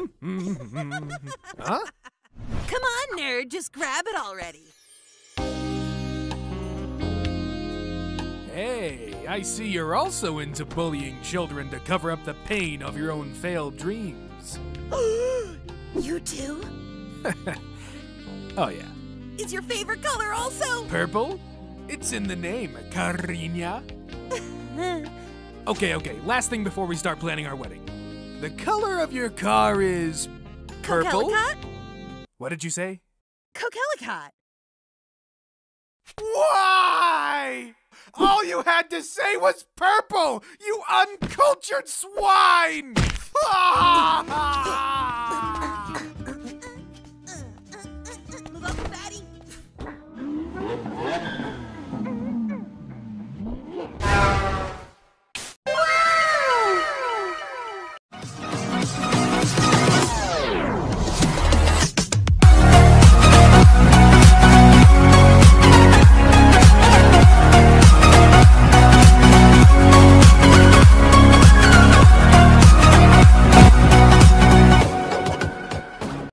Huh? Come on, nerd, just grab it already. Hey, I see you're also into bullying children to cover up the pain of your own failed dreams. You too? Oh yeah. Is your favorite color also? Purple? It's in the name, Cariña. Okay, last thing before we start planning our wedding. The color of your car is purple? Coquelicot? What did you say? Coquelicot. Why? All you had to say was purple, you uncultured swine!